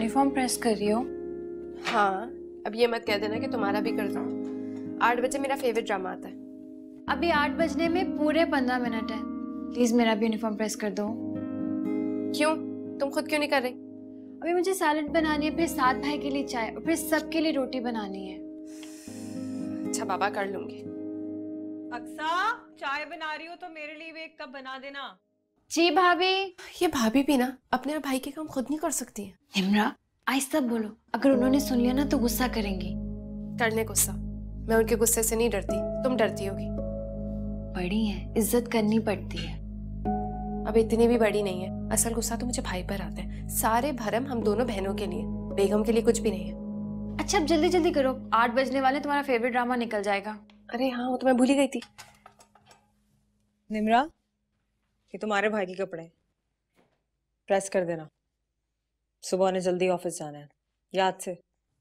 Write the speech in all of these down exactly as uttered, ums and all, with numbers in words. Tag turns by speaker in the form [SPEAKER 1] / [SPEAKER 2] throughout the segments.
[SPEAKER 1] Uniform press कर रही हो?
[SPEAKER 2] हाँ, अब ये मत कह देना कि तुम्हारा भी कर दो। आठ बजे मेरा फेवरेट ड्रामा आता है।
[SPEAKER 1] अभी आठ बजने में पूरे पंद्रह मिनट है। प्लीज मेरा भी यूनिफॉर्म प्रेस कर दो।
[SPEAKER 2] क्यों? तुम खुद क्यों नहीं कर रही?
[SPEAKER 1] अभी मुझे सैलेड बनानी है, फिर सात भाई के लिए चाय और फिर सबके लिए रोटी बनानी है।
[SPEAKER 2] अच्छा बाबा, कर लूंगी।
[SPEAKER 3] अक्सा, चाय बना रही हो तो मेरे लिए भी एक कप बना देना।
[SPEAKER 1] जी भाभी।
[SPEAKER 2] ये भाभी भी ना अपने और भाई के काम खुद नहीं कर सकती है।
[SPEAKER 1] निम्रा, आहिस्ता बोलो, अगर उन्होंने सुन लिया ना तो गुस्सा करेंगी।
[SPEAKER 2] करने गुस्सा, मैं उनके गुस्से से नहीं डरती, तुम डरती होगी।
[SPEAKER 1] बड़ी है, इज्जत करनी पड़ती है।
[SPEAKER 2] अब इतनी भी बड़ी नहीं है। असल गुस्सा तो मुझे भाई पर आता है। सारे भरम हम दोनों बहनों के लिए, बेगम के लिए कुछ भी नहीं है।
[SPEAKER 1] अच्छा अब जल्दी जल्दी करो, आठ बजने वाले, तुम्हारा फेवरेट ड्रामा निकल जाएगा।
[SPEAKER 2] अरे हाँ, वो तो मैं भूल ही गई थी।
[SPEAKER 3] निम्रा, ये तुम्हारे भाई के कपड़े प्रेस कर देना, सुबह ने जल्दी ऑफिस जाना है, याद से।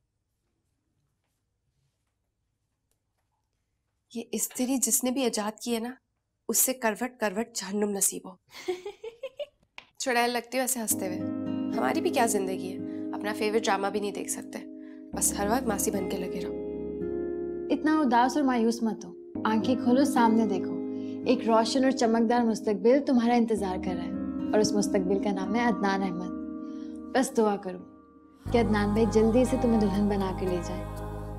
[SPEAKER 2] ये इस्त्री जिसने भी इजाद की है ना, उससे करवट करवट जहन्नुम नसीब हो। चुड़ैल लगती हो ऐसे हंसते हुए। हमारी भी क्या जिंदगी है, अपना फेवरेट ड्रामा भी नहीं देख सकते, बस हर वक्त मासी बन के लगे रहो।
[SPEAKER 1] इतना उदास और मायूस मत हो, आंखें खोलो, सामने देखो। एक रोशन और चमकदार मुस्तकबिल तुम्हारा इंतजार कर रहा है और उस मुस्तकबिल का नाम है अदनान अहमद। बस दुआ करो कि अदनान भाई जल्दी से तुम्हें दुल्हन बना के ले जाए।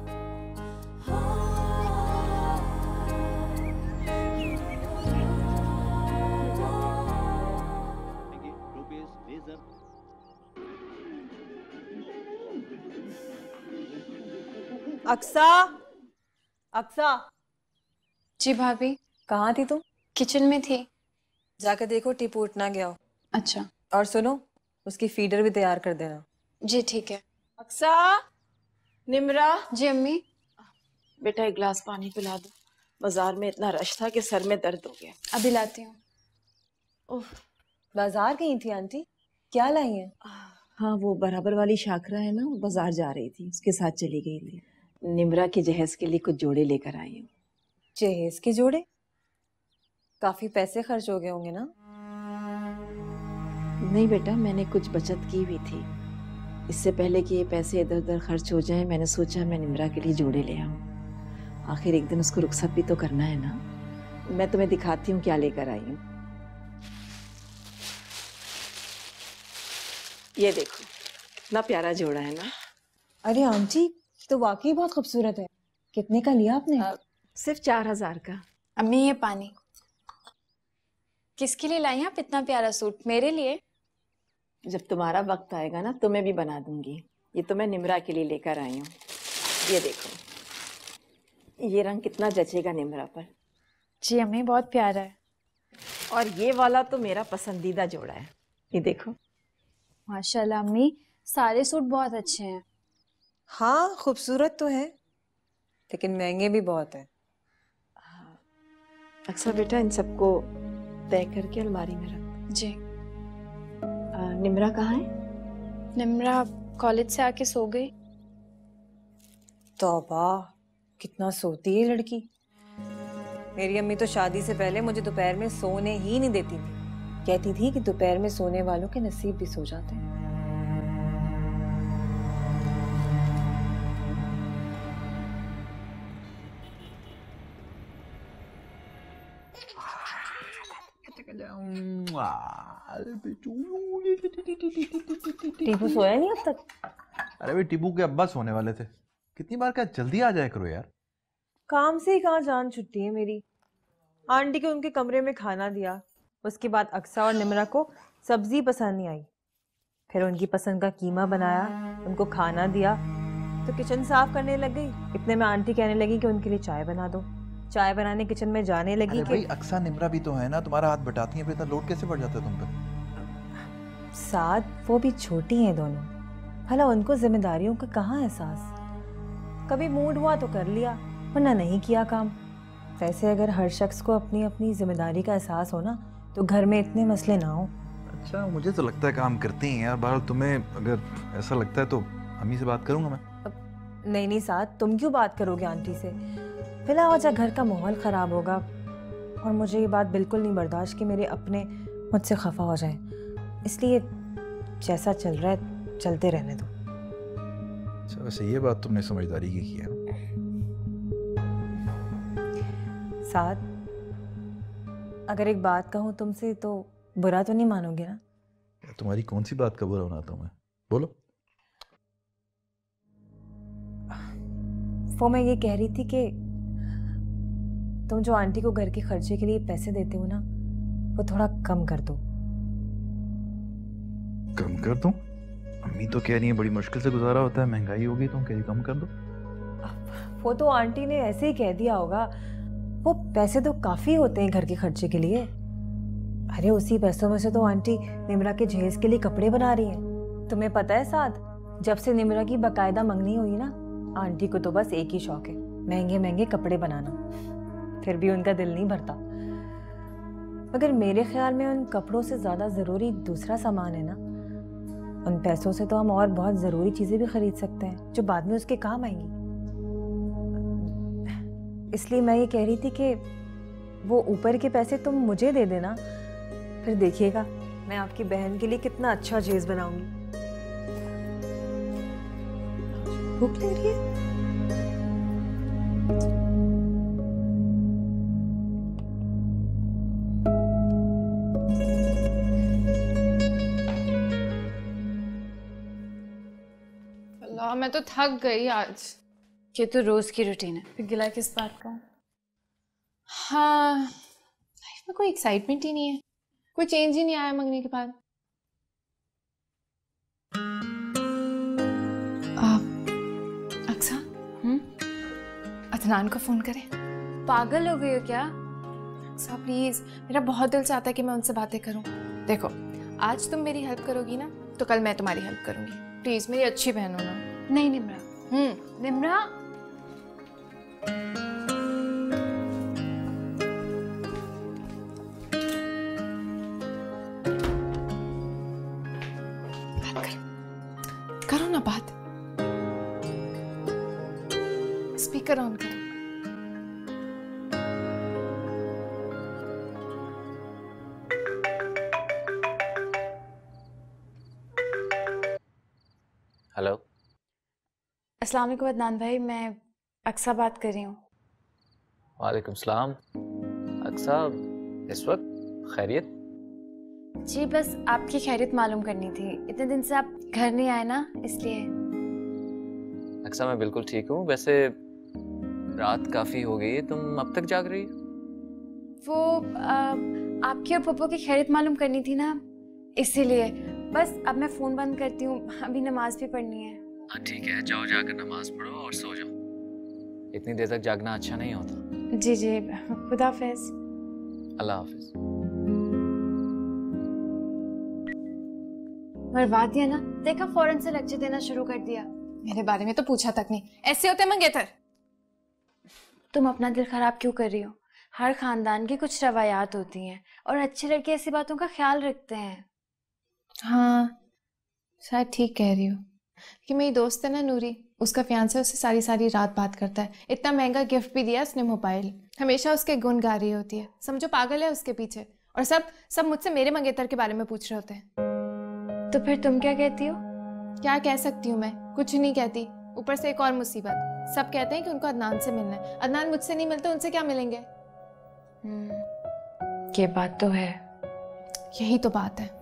[SPEAKER 3] अक्सा, अक्सा।
[SPEAKER 1] जी भाभी।
[SPEAKER 3] कहाँ थी तुम?
[SPEAKER 1] किचन में थी।
[SPEAKER 3] जाकर देखो टीपू उठ ना गया हो।
[SPEAKER 1] अच्छा।
[SPEAKER 3] और सुनो, उसकी फीडर भी तैयार कर देना।
[SPEAKER 1] जी ठीक है।
[SPEAKER 4] अक्सा, निम्रा।
[SPEAKER 1] जी अम्मी।
[SPEAKER 4] बेटा एक गिलास पानी पिला दो, बाजार में इतना रश था कि सर में दर्द हो गया।
[SPEAKER 1] अभी लाती हूँ।
[SPEAKER 3] ओह, बाजार गई थी आंटी? क्या लाई है?
[SPEAKER 4] हाँ, वो बराबर वाली शाकरा है ना, वो बाजार जा रही थी, उसके साथ चली गई थी। निम्रा के जहेज के लिए कुछ जोड़े लेकर आई हूँ।
[SPEAKER 3] जहेज के जोड़े? काफी पैसे खर्च हो गए होंगे ना?
[SPEAKER 4] नहीं बेटा, मैंने कुछ बचत की हुई थी। इससे पहले कि ये पैसे इधर उधर खर्च हो जाएं, मैंने सोचा मैं निम्रा के लिए जोड़े ले आऊं। आखिर एक दिन उसको रुखसत भी तो करना है ना। मैं तुम्हें दिखाती हूँ क्या लेकर आई हूँ। ये देखो, इतना प्यारा जोड़ा है ना।
[SPEAKER 3] अरे आंटी, ये तो वाकई बहुत खूबसूरत है। कितने का लिया आपने?
[SPEAKER 4] आ, सिर्फ चार हजार का।
[SPEAKER 1] अम्मी ये पानी। किसके लिए लाई हैं आप इतना प्यारा सूट? मेरे लिए?
[SPEAKER 4] जब तुम्हारा वक्त आएगा ना तो मैं भी बना दूंगी। ये तो मैं निम्रा के लिए लेकर आई हूँ। ये देखो, ये रंग कितना जचेगा निम्रा पर।
[SPEAKER 1] जी अम्मी, बहुत प्यारा है।
[SPEAKER 4] और ये वाला तो मेरा पसंदीदा जोड़ा है। ये देखो।
[SPEAKER 1] माशाल्लाह अम्मी, सारे सूट बहुत अच्छे हैं।
[SPEAKER 3] हाँ, खूबसूरत तो है, लेकिन महंगे भी बहुत है।
[SPEAKER 4] अक्सर बेटा, इन सबको तय करके अलमारी में रख।
[SPEAKER 1] जी।
[SPEAKER 4] आ, निम्रा कहाँ है?
[SPEAKER 1] निम्रा कॉलेज से आके सो गई।
[SPEAKER 3] तौबा, कितना सोती है लड़की। मेरी अम्मी तो शादी से पहले मुझे दोपहर में सोने ही नहीं देती थी। कहती थी कि दोपहर में सोने वालों के नसीब भी सो जाते हैं। टीपू सोया नहीं अब तक?
[SPEAKER 5] अरे भाई, टीपू के अब्बा सोने वाले थे। कितनी बार क्या जल्दी आ जाया करो यार।
[SPEAKER 3] काम से ही कहाँ जान छुट्टी है मेरी। आंटी को उनके कमरे में खाना दिया, उसके बाद अक्सा और निम्रा को सब्जी पसंद नहीं आई, फिर उनकी पसंद का कीमा बनाया, उनको खाना दिया, तो किचन साफ करने लग गई। इतने में आंटी कहने लगी कि उनके लिए चाय बना दो। चाय बनाने किचन में जाने लगी।
[SPEAKER 5] अरे भाई, अक्सा निम्रा भी तो है ना, तुम्हारा हाथ बटाती हैं, फिर इतना लोड कैसे पड़ जाता है तुम पे?
[SPEAKER 3] साथ वो भी छोटी हैं दोनों, भला उनको जिम्मेदारियों का कहाँ एहसास। कभी मूड हुआ तो कर लिया, वरना नहीं किया काम। वैसे अगर हर शख्स को अपनी अपनी जिम्मेदारी का एहसास हो ना, तो घर में इतने मसले ना हो।
[SPEAKER 5] अच्छा, मुझे तो लगता है काम करती हैं यार। बहरहाल तुम्हें अगर ऐसा लगता है तो अम्मी से बात करूंगा मैं।
[SPEAKER 3] नहीं नहीं साथ, तुम क्यों बात करोगे आंटी से? फिलहाल वजह घर का माहौल ख़राब होगा, और मुझे ये बात बिल्कुल नहीं बर्दाश्त कि मेरे अपने मुझसे खफा हो जाएं। इसलिए जैसा चल रहा है चलते रहने दो।
[SPEAKER 5] अच्छा, वैसे ये बात तुमने समझदारी की की है।
[SPEAKER 3] साथ, अगर एक बात कहूँ तुमसे तो बुरा तो नहीं मानोगे ना?
[SPEAKER 5] तुम्हारी कौन सी बात का बुरा बनाता हूँ मैं? बोलो।
[SPEAKER 3] वो मैं ये कह रही थी कि तुम जो आंटी को घर के खर्चे के लिए पैसे देते हो ना, वो थोड़ा कम कर दो।
[SPEAKER 5] कम कर दूं? अम्मी तो कह रही है बड़ी मुश्किल से गुजारा होता है, महंगाई होगी, तुम कह रही कम कर दो।
[SPEAKER 3] वो तो आंटी ने ऐसे ही कह दिया होगा, वो पैसे तो काफी होते हैं घर के खर्चे के लिए। अरे उसी पैसों में से तो आंटी निम्रा के जहेज के लिए कपड़े बना रही हैं। तुम्हें पता है साथ, जब से निम्रा की बकायदा मंगनी हुई ना, आंटी को तो बस एक ही शौक है, महंगे महंगे कपड़े बनाना। फिर भी उनका दिल नहीं भरता। मगर मेरे ख्याल में उन कपड़ों से ज्यादा जरूरी दूसरा सामान है ना। उन पैसों से तो हम और बहुत जरूरी चीजें भी खरीद सकते हैं जो बाद में उसके काम आएंगी। इसलिए मैं ये कह रही थी कि वो ऊपर के पैसे तुम मुझे दे देना, फिर देखिएगा मैं आपकी बहन के लिए कितना अच्छा चीज बनाऊंगी। भूख लग रही है?
[SPEAKER 2] अल्लाह, मैं तो थक गई आज।
[SPEAKER 1] ये तो रोज की रूटीन है।
[SPEAKER 2] फिर गिला किस बात का? हाँ, लाइफ में कोई एक्साइटमेंट ही नहीं है, कोई चेंज ही नहीं आया मंगने के बाद। अक्सा, हम्म, अदनान को फोन करें।
[SPEAKER 1] पागल हो गई हो क्या?
[SPEAKER 2] अक्सा प्लीज, मेरा बहुत दिल चाहता है कि मैं उनसे बातें करूं। देखो, आज तुम मेरी हेल्प करोगी ना, तो कल मैं तुम्हारी हेल्प करूंगी। प्लीज, मेरी अच्छी बहन हो ना।
[SPEAKER 1] नहीं निम्रा,
[SPEAKER 2] हम्म
[SPEAKER 1] निम्रा,
[SPEAKER 2] करो ना बात। स्पीकर ऑन करो।
[SPEAKER 6] हेलो,
[SPEAKER 1] अस्सलाम वालेकुम अदनान भाई, मैं अक्सा बात कर रही हूँ।
[SPEAKER 6] वालेकुम सलाम। अक्सा, इस वक्त खैरियत?
[SPEAKER 1] जी बस आपकी खैरियत मालूम करनी थी। इतने दिन से आप घर नहीं आए ना, इसलिए।
[SPEAKER 6] अक्सा, मैं बिल्कुल ठीक हूँ। वैसे रात काफ़ी हो गई है, तुम अब तक जाग रही हो?
[SPEAKER 1] वो आ, आपकी और पप्पो की खैरियत मालूम करनी थी ना, इसीलिए। बस अब मैं फ़ोन बंद करती हूँ, अभी नमाज भी पढ़नी है।
[SPEAKER 6] हाँ ठीक है, जाओ जाकर नमाज पढ़ो और सो जाओ। इतनी देर तक जागना अच्छा नहीं होता।
[SPEAKER 1] जी जी, खुदा हाफिज़।
[SPEAKER 6] अल्लाह हाफिज़।
[SPEAKER 1] मरवा दिया ना, देखा फौरन से लेक्चर देना शुरू कर दिया।
[SPEAKER 2] मेरे बारे में तो पूछा तक नहीं, ऐसे होते मंगेतर।
[SPEAKER 1] तुम अपना दिल खराब क्यों कर रही हो? हर खानदान की कुछ रवायात होती हैं और अच्छे लड़के ऐसी बातों का ख्याल रखते हैं।
[SPEAKER 2] हाँ, शायद ठीक कह रही हो। कि मेरी दोस्त है ना नूरी, उसका फियांसे उससे सारी सारी रात बात करता है। इतना महंगा गिफ्ट भी दिया उसने मोबाइल, हमेशा उसके गुण गा रही होती है। समझो पागल है उसके पीछे। और सब सब मुझसे मेरे मंगेतर के बारे में पूछ रहे होते हैं।
[SPEAKER 1] तो फिर तुम क्या कहती हो?
[SPEAKER 2] क्या कह सकती हूँ मैं? कुछ नहीं कहती। ऊपर से एक और मुसीबत, सब कहते हैं कि उनको अदनान से मिलना है। अदनान मुझसे नहीं मिलते, उनसे क्या मिलेंगे?
[SPEAKER 1] ये बात तो है।
[SPEAKER 2] यही तो बात है।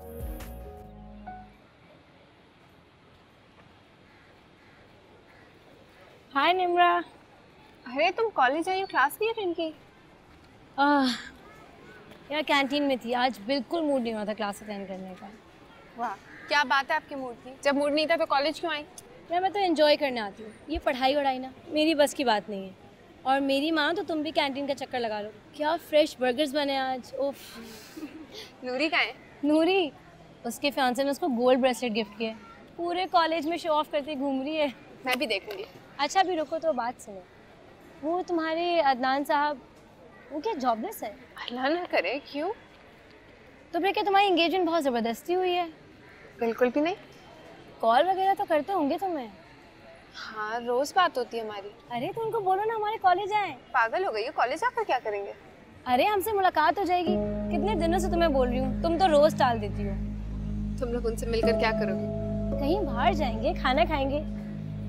[SPEAKER 7] हाय निम्रा।
[SPEAKER 2] अरे तुम कॉलेज आई हो, क्लास नहीं अटेंड की?
[SPEAKER 7] आह, यार कैंटीन में थी, आज बिल्कुल मूड नहीं हुआ था क्लास अटेंड करने का।
[SPEAKER 2] वाह, क्या बात है आपके मूड की? जब मूड नहीं था तो कॉलेज क्यों आई?
[SPEAKER 7] यार मैं तो एंजॉय करने आती हूँ, ये पढ़ाई वढ़ाई ना मेरी बस की बात नहीं है। और मेरी माँ तो तुम भी कैंटीन का चक्कर लगा लो, क्या फ्रेश बर्गर्स बने आज। ओफ।
[SPEAKER 2] नूरी कहाँ है?
[SPEAKER 7] नूरी, उसके फियांसे ने उसको गोल्ड ब्रेसलेट गिफ्ट किया, पूरे कॉलेज में शो ऑफ करती घूम रही है।
[SPEAKER 2] मैं भी देखूंगी।
[SPEAKER 7] अच्छा अभी रुको तो बात सुनो, वो तुम्हारे अदनान साहब, वो क्या जॉबलेस है?
[SPEAKER 2] अल्लाह ना करे। क्यों?
[SPEAKER 7] तो फिर क्या तुम्हारी एंगेजमेंट बहुत ज़बरदस्ती हुई है?
[SPEAKER 2] बिल्कुल भी नहीं।
[SPEAKER 7] कॉल वगैरह तो करते होंगे तुम्हें?
[SPEAKER 2] हाँ, रोज बात होती है हमारी।
[SPEAKER 7] अरे तो उनको बोलो ना हमारे कॉलेज आए।
[SPEAKER 2] पागल हो गई हो? कॉलेज आकर क्या करेंगे?
[SPEAKER 7] अरे हमसे मुलाकात हो जाएगी। कितने दिनों से तुम्हें बोल रही हूँ, तुम तो रोज टाल देती हो।
[SPEAKER 2] तुम लोग उनसे मिलकर क्या करोगे?
[SPEAKER 7] कहीं बाहर जाएंगे, खाना खाएंगे,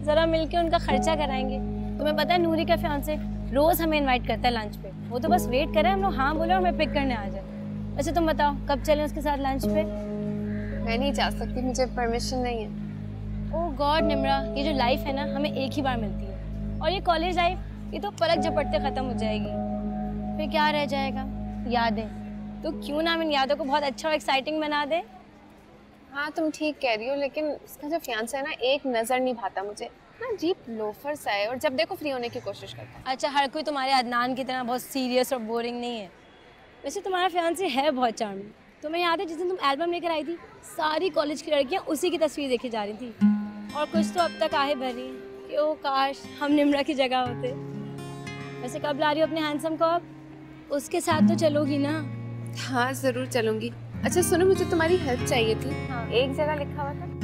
[SPEAKER 7] जरा मिलके उनका खर्चा कराएंगे। तुम्हें पता है नूरी का फियांसे रोज हमें इनवाइट करता है लंच पे। वो तो बस वेट करे हम लोग हाँ बोले और हमें पिक करने आ जाए। वैसे तुम बताओ कब चलें उसके साथ लंच पे?
[SPEAKER 2] मैं नहीं जा सकती, मुझे परमिशन नहीं है।
[SPEAKER 7] ओह गॉड निम्रा, ये जो लाइफ है ना हमें एक ही बार मिलती है, और ये कॉलेज लाइफ ये तो पलक झपटते खत्म हो जाएगी। फिर क्या रह जाएगा? यादें। तो क्यों ना हम इन यादों को बहुत अच्छा और एक्साइटिंग बना दे।
[SPEAKER 2] हाँ तुम ठीक कह रही हो, लेकिन उसका जो फियांसे है ना एक नजर नहीं भाता मुझे ना, अजीब लोफर सा है और जब देखो फ्री होने की कोशिश करता है।
[SPEAKER 7] अच्छा हर कोई तुम्हारे अदनान की तरह बहुत सीरियस और बोरिंग नहीं है। वैसे तुम्हारा फियांसे है बहुत चार्मिंग। तुम्हें याद है जिस दिन तुम एल्बम लेकर आई थी सारी कॉलेज की लड़कियां उसी की तस्वीर देखी जा रही थी, और कुछ तो अब तक आहे भरी कि ओ काश हम निम्रा की जगह होते। वैसे कब ला रही हो अपने हैंडसम को? अब उसके साथ तो चलोगी ना?
[SPEAKER 2] हाँ जरूर चलूंगी। अच्छा सुनो, मुझे तुम्हारी हेल्प चाहिए थी।
[SPEAKER 7] हाँ।
[SPEAKER 2] एक जगह लिखा हुआ था।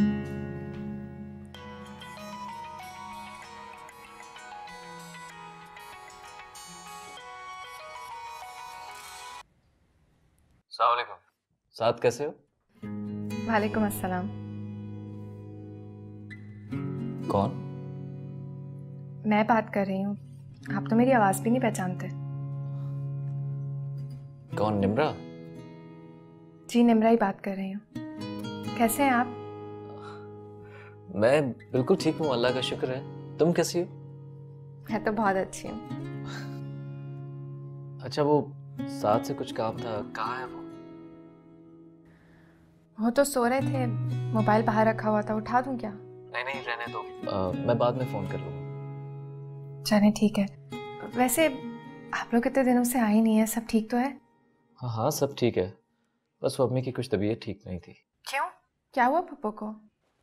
[SPEAKER 6] अस्सलाम वालेकुम। साथ कैसे हो?
[SPEAKER 2] वालेकुम अस्सलाम।
[SPEAKER 6] कौन?
[SPEAKER 2] मैं बात कर रही हूँ, आप तो मेरी आवाज भी नहीं पहचानते।
[SPEAKER 6] कौन? निम्रा?
[SPEAKER 2] जी निम्रा ही बात कर रही हूँ। कैसे हैं आप?
[SPEAKER 6] मैं बिल्कुल ठीक हूँ, अल्लाह का शुक्र है। तुम कैसी हो?
[SPEAKER 2] मैं तो बहुत अच्छी हूँ।
[SPEAKER 6] अच्छा वो साथ से कुछ काम था, कहाँ है वो?
[SPEAKER 2] वो तो सो रहे थे, मोबाइल बाहर रखा हुआ था, उठा दूं क्या?
[SPEAKER 6] नहीं नहीं रहने दो, आ, मैं बाद में फोन कर लूँगा।
[SPEAKER 2] चले ठीक है। वैसे आप लोग कितने दिनों से आए नहीं है, सब ठीक तो है?
[SPEAKER 6] हाँ हाँ सब ठीक है, बस वो अम्मी की कुछ तबीयत ठीक नहीं थी।
[SPEAKER 2] क्यों, क्या हुआ पप्पू को?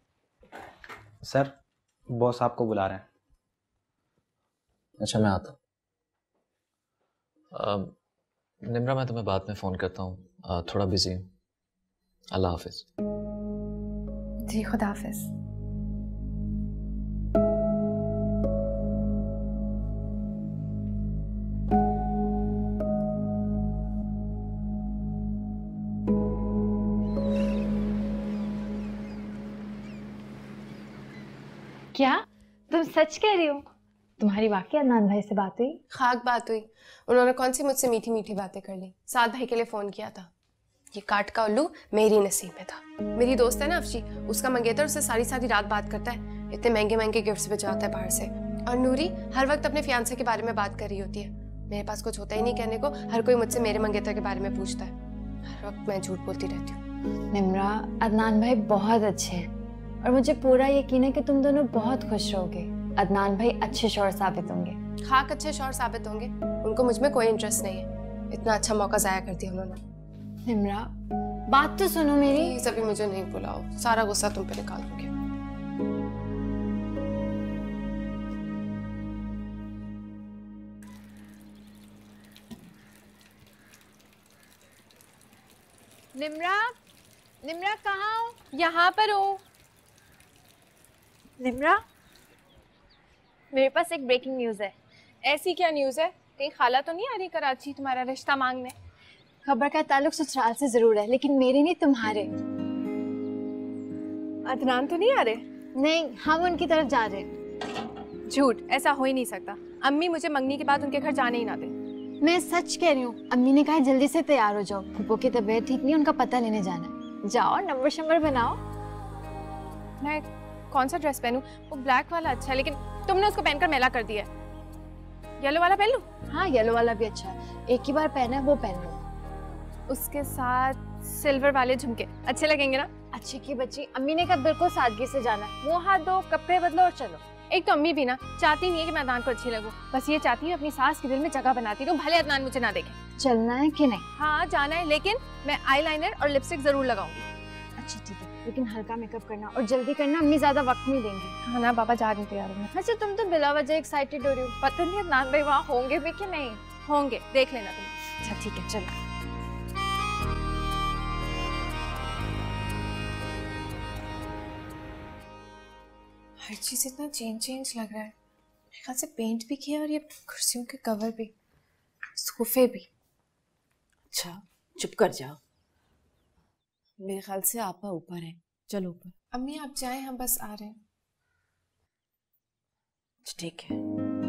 [SPEAKER 8] सर बॉस आपको बुला रहे हैं।
[SPEAKER 6] अच्छा मैं आता हूँ। निम्रा मैं तुम्हें बाद में फ़ोन करता हूँ, थोड़ा बिजी हूँ। अल्लाह हाफिज।
[SPEAKER 2] जी खुदा हाफिज।
[SPEAKER 1] क्या तुम सच कह रही हो? तुम्हारी वाकई अदनान भाई से बात हुई?
[SPEAKER 2] खाक बात हुई। उन्होंने कौन सी मुझसे मीठी मीठी बातें कर ली। साद भाई के लिए फोन किया था। ये काट का उल्लू मेरी नसीब में था। मेरी दोस्त है ना अफशी, उसका मंगेतर उससे सारी सारी रात बात करता है, इतने महंगे महंगे गिफ्ट्स भिजवाता है बाहर से। और नूरी हर वक्त अपने फियांसे के बारे में बात कर रही होती है। मेरे पास कुछ होता ही नहीं कहने को, हर कोई मुझसे मेरे मंगेतर के बारे में पूछता है। हर वक्त मैं झूठ बोलती रहती हूँ।
[SPEAKER 1] निम्रा, अदनान भाई बहुत अच्छे हैं और मुझे पूरा यकीन है कि तुम दोनों बहुत खुश रहोगे। अदनान भाई अच्छे शौहर साबित होंगे।
[SPEAKER 2] खाक अच्छे शौहर साबित होंगे, उनको मुझ में कोई इंटरेस्ट नहीं है। इतना अच्छा मौका जाया कर दिया उन्होंने।
[SPEAKER 1] निम्रा बात तो सुनो मेरी।
[SPEAKER 2] प्लीज अभी मुझे नहीं बुलाओ, सारा गुस्सा तुम पे निकाल दूंगी।
[SPEAKER 1] निम्रा, निम्रा कहाँ हो?
[SPEAKER 2] यहाँ पर हूँ।
[SPEAKER 1] निम्रा, मेरे पास एक ब्रेकिंग न्यूज़ है।
[SPEAKER 2] ऐसी क्या न्यूज़ है? कहीं खाला तो नहीं आ रही कराची तुम्हारा रिश्ता मांगने?
[SPEAKER 1] खबर का ताल्लुक ससुराल से जरूर है, लेकिन मेरे नहीं तुम्हारे।
[SPEAKER 2] अदनान तो नहीं आ रहे?
[SPEAKER 1] नहीं, हम उनकी तरफ जा रहे हैं।
[SPEAKER 2] झूठ, ऐसा हो ही नहीं सकता। अम्मी मुझे मंगनी के बाद उनके घर जाने ही ना दे।
[SPEAKER 1] मैं सच कह रही हूँ। अम्मी ने कहा है जल्दी से तैयार हो जाओ, फूफो की तबीयत ठीक नहीं, उनका पता लेने जाना है। जाओ नंबर शंबर बनाओ।
[SPEAKER 2] मैं कौन सा ड्रेस पहनूं? वो ब्लैक वाला अच्छा है, लेकिन तुमने उसको पहनकर मैला कर दिया है। येलो वाला पहन लूं?
[SPEAKER 1] हाँ येलो वाला भी अच्छा है, एक ही बार पहना है वो पहन लो।
[SPEAKER 2] उसके साथ सिल्वर वाले झुमके अच्छे लगेंगे ना?
[SPEAKER 1] अच्छी की बच्ची, अम्मी ने कहा बिल्कुल सादगी से जाना है। वो हाथ दो, कपड़े बदलो और चलो।
[SPEAKER 2] एक तो अम्मी भी ना चाहती नहीं है कि मैं अदनान को अच्छी लगूं, बस ये चाहती हूँ अपनी सास के दिल में जगह बनाती रहूं, भले अदनान मुझे ना देखे।
[SPEAKER 1] चलना है कि नहीं?
[SPEAKER 2] हाँ जाना है, लेकिन मैं आईलाइनर और लिपस्टिक जरूर लगाऊंगी।
[SPEAKER 1] अच्छा ठीक है, लेकिन हल्का मेकअप करना और जल्दी करना, अम्मी ज्यादा वक्त नहीं देंगी।
[SPEAKER 2] हाँ ना बाबा, जा रही तैयार हूँ।
[SPEAKER 1] अच्छा तुम तो बिला वजह एक्साइटेड हो रही हो, पता नहीं अदनान भाई वहाँ होंगे भी कि नहीं।
[SPEAKER 2] होंगे, देख लेना तुम।
[SPEAKER 1] अच्छा ठीक है चलो।
[SPEAKER 2] हर चीज इतना चेंज चेंज लग रहा है। मेरे ख्याल से पेंट भी किया और ये कुर्सियों के कवर भी, सोफे भी।
[SPEAKER 4] अच्छा चुप कर जाओ, मेरे ख्याल से आपा ऊपर है, चलो ऊपर।
[SPEAKER 2] अम्मी आप जाएं, हम बस आ रहे हैं।
[SPEAKER 4] ठीक है।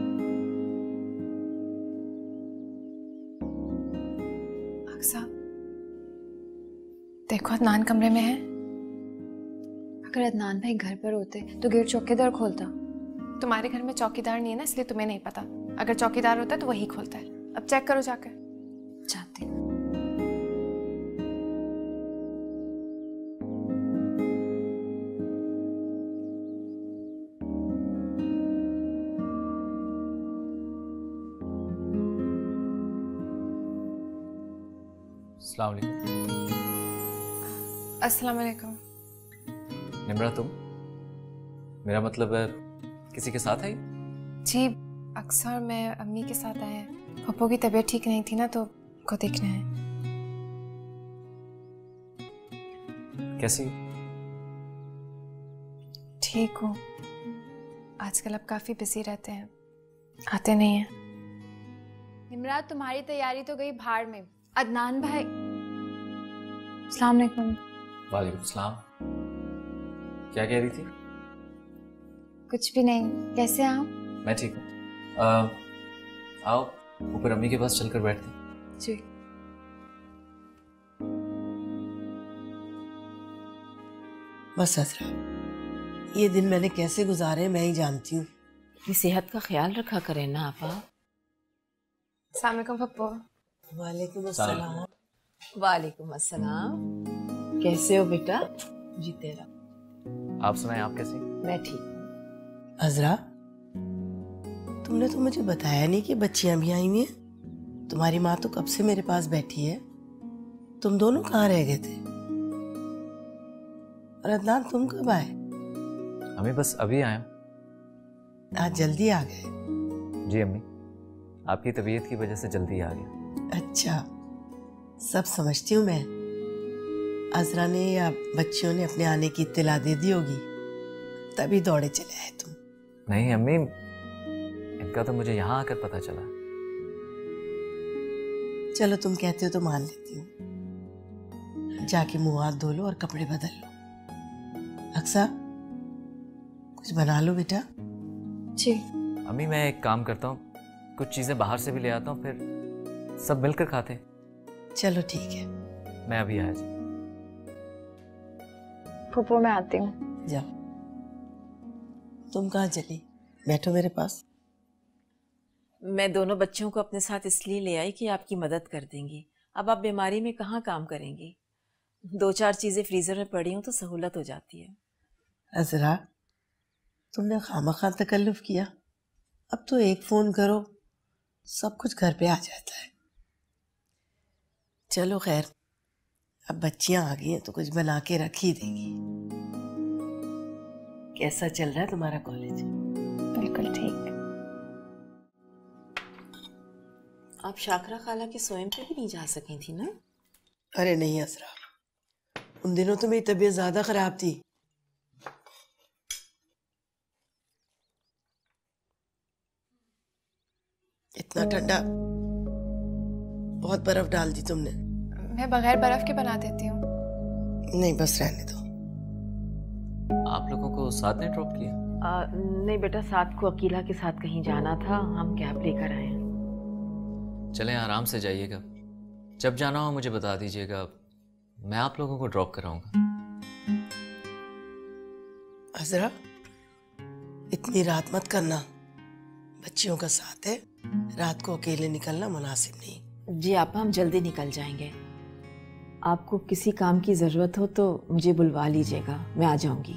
[SPEAKER 2] अक्सा, देखो अदनान कमरे में है।
[SPEAKER 1] अगर अदनान भाई घर पर होते तो गेट चौकीदार खोलता।
[SPEAKER 2] तुम्हारे घर में चौकीदार नहीं है ना, इसलिए तुम्हें नहीं पता। अगर चौकीदार होता तो वही खोलता है। अब चेक करो जाकर।
[SPEAKER 1] जाते हैं।
[SPEAKER 6] अस्सलाम वालेकुम।
[SPEAKER 2] अस्सलाम वालेकुम।
[SPEAKER 6] निम्रा, तुम? मेरा मतलब है किसी के साथ आई?
[SPEAKER 2] जी, अक्सर और मैं अम्मी के साथ आए हैं। पप्पू की तबीयत ठीक नहीं थी ना, तो को देखना है।
[SPEAKER 6] कैसी?
[SPEAKER 2] ठीक हूँ। आजकल अब काफी बिजी रहते हैं, आते नहीं हैं।
[SPEAKER 1] निम्रा, तुम्हारी तैयारी तो गई भाड़ में। अदनान भाई। अस्सलाम वालेकुम।
[SPEAKER 6] वालेकुम सलाम। क्या कह रही थी?
[SPEAKER 1] कुछ भी नहीं। कैसे हैं आप?
[SPEAKER 6] मैं ठीक हूँ। आओ ऊपर अम्मी के पास चलकर बैठते हैं।
[SPEAKER 1] जी।
[SPEAKER 9] बस असरा, ये दिन मैंने कैसे गुजारे मैं ही जानती हूँ।
[SPEAKER 4] अपनी सेहत का ख्याल रखा करें ना आपा।
[SPEAKER 2] अस्सलाम वालेकुम पप्पू।
[SPEAKER 9] वालेकुम अस्सलाम।
[SPEAKER 4] वालेकुम अस्सलाम। कैसे हो बेटा? जी तेरा।
[SPEAKER 6] आप सुनाएं, आप कैसी?
[SPEAKER 4] मैं ठीक हूँ।
[SPEAKER 9] अजरा, तुमने तो मुझे बताया नहीं कि बच्चियां भी आई हुई हैं। तुम्हारी माँ तो कब से मेरे पास बैठी है। तुम दोनों कहाँ रह गए थे? और अदनान, तुम कब आए?
[SPEAKER 6] अम्मी बस अभी आया।
[SPEAKER 9] आज जल्दी आ गए?
[SPEAKER 6] जी अम्मी, आपकी तबीयत की वजह से जल्दी आ गया।
[SPEAKER 9] अच्छा, सब समझती हूँ मैं। अजरा ने या बच्चियों ने अपने आने की इत्तला दे दी होगी, तभी दौड़े चले आए तुम।
[SPEAKER 6] नहीं अम्मी, इनका तो मुझे यहाँ आकर पता चला।
[SPEAKER 9] चलो तुम कहते हो तो मान लेती हूँ। जाके मुंह हाथ धो लो और कपड़े बदल लो। अक्सा, कुछ बना लो बेटा।
[SPEAKER 1] जी।
[SPEAKER 6] अम्मी मैं एक काम करता हूँ, कुछ चीजें बाहर से भी ले आता हूँ, फिर सब मिलकर खाते।
[SPEAKER 9] चलो ठीक है।
[SPEAKER 6] मैं अभी आया जी।
[SPEAKER 1] फूफो, मैं आती हूँ।
[SPEAKER 9] जाओ। तुम कहाँ चली? बैठो मेरे पास।
[SPEAKER 4] मैं दोनों बच्चों को अपने साथ इसलिए ले आई कि आपकी मदद कर देंगी। अब आप बीमारी में कहाँ काम करेंगी? दो चार चीजें फ्रीजर में पड़ी हों तो सहूलत हो जाती है।
[SPEAKER 9] अजरा, तुमने खामखा तकल्लुफ किया। अब तो एक फोन करो, सब कुछ घर पे आ जाता है। चलो खैर, अब बच्चियां आ गई हैं तो कुछ बना के रख ही देंगी। कैसा चल रहा है तुम्हारा कॉलेज?
[SPEAKER 2] बिल्कुल ठीक।
[SPEAKER 4] आप शाकरा खाला के स्वयं पे भी नहीं जा सकी थी ना?
[SPEAKER 9] अरे नहीं असरा, उन दिनों तो मेरी तबीयत ज्यादा खराब थी। इतना ठंडा, बहुत बर्फ डाल दी तुमने।
[SPEAKER 2] मैं बगैर बर्फ के बना देती हूँ।
[SPEAKER 9] नहीं बस रहने दो।
[SPEAKER 6] आप लोगों को साथ ने ड्रॉप किया?
[SPEAKER 4] आ, नहीं बेटा, साथ को अकीला के साथ कहीं जाना था, हम कैब लेकर आए हैं।
[SPEAKER 6] चलें आराम से जाइएगा, जब जाना हो मुझे बता दीजिएगा, मैं आप लोगों को ड्रॉप कराऊंगा।
[SPEAKER 9] अजरा, इतनी रात मत करना, बच्चियों का साथ है, रात को अकेले निकलना मुनासिब नहीं।
[SPEAKER 4] जी आपा, हम जल्दी निकल जाएंगे। आपको किसी काम की जरूरत हो तो मुझे बुलवा लीजिएगा, मैं आ जाऊंगी।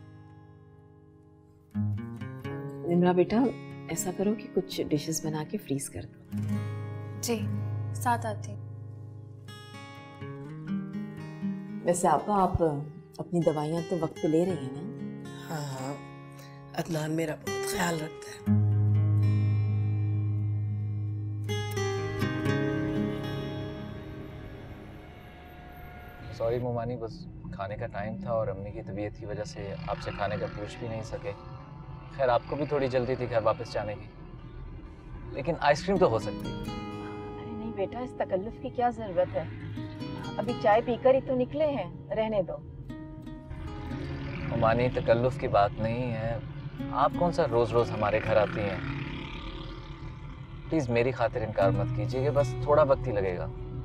[SPEAKER 4] निम्रा बेटा, ऐसा करो कि कुछ डिशेस बना के फ्रीज कर दो।
[SPEAKER 2] जी, साथ आती।
[SPEAKER 4] वैसे आपा, आप अपनी दवाइयाँ तो वक्त पे ले रही हैं ना?
[SPEAKER 9] हाँ हाँ, अदनान मेरा बहुत ख्याल रखता है।
[SPEAKER 6] सॉरी मोमानी, बस खाने का टाइम था और अम्मी की तबीयत की वजह से आपसे खाने का पूछ भी नहीं सके। खैर आपको भी थोड़ी जल्दी थी घर वापस जाने की, लेकिन आइसक्रीम तो हो सकती है।
[SPEAKER 4] अरे नहीं बेटा, इस तकल्लुफ की क्या जरूरत है? अभी चाय पीकर ही तो निकले हैं, रहने दो।
[SPEAKER 6] मोमानी, तकल्लुफ की बात नहीं है, आप कौन सा रोज रोज हमारे घर आती हैं? प्लीज मेरी खातिर इनकार मत कीजिए, बस थोड़ा वक्त ही लगेगा।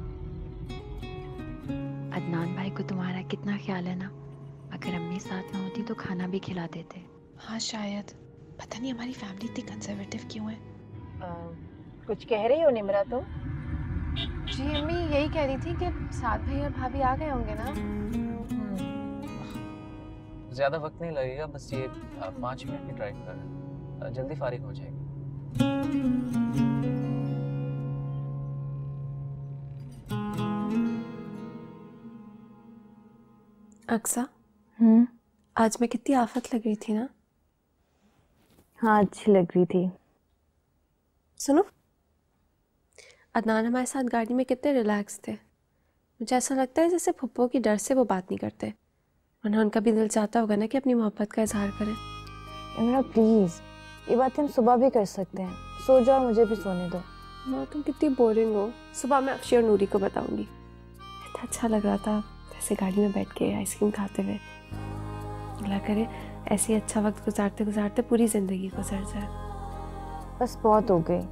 [SPEAKER 1] अदनान भाई को तुम्हारा कितना ख्याल है ना, अगर अम्मी साथ ना होती तो खाना भी खिला देते।
[SPEAKER 2] हाँ शायद, पता नहीं हमारी फैमिली इतनी कंजर्वेटिव क्यों है।
[SPEAKER 4] आ, कुछ कह रही हो निमरा? तो
[SPEAKER 2] जी अम्मी यही कह रही थी कि साथ भाई और भाभी आ गए होंगे ना।
[SPEAKER 6] ज्यादा वक्त नहीं लगेगा, बस ये पाँच मिनट की ड्राइव कर, जल्दी फारिग हो जाएगी।
[SPEAKER 2] अक्सा,
[SPEAKER 3] हम्म
[SPEAKER 2] आज मैं कितनी आफत लग रही थी ना।
[SPEAKER 3] हाँ अच्छी लग रही थी।
[SPEAKER 2] सुनो, अदनान हमारे साथ गाड़ी में कितने रिलैक्स थे। मुझे ऐसा लगता है जैसे फुप्पो की डर से वो बात नहीं करते, वरना उनका भी दिल चाहता होगा ना कि अपनी मोहब्बत का इजहार करें।
[SPEAKER 1] इमरा प्लीज, ये बात हम सुबह भी कर सकते हैं। सो जाओ और मुझे भी सोने दो।
[SPEAKER 2] माँ तुम कितनी बोरिंग हो। सुबह मैं अफशी और नूरी को बताऊंगी। इतना अच्छा लग रहा था ऐसे गाड़ी में बैठ के आइसक्रीम खाते हुए। अल्लाह करे ऐसे ही अच्छा वक्त गुजारते गुजारते पूरी जिंदगी गुजर जाए।
[SPEAKER 1] बस बहुत हो गई।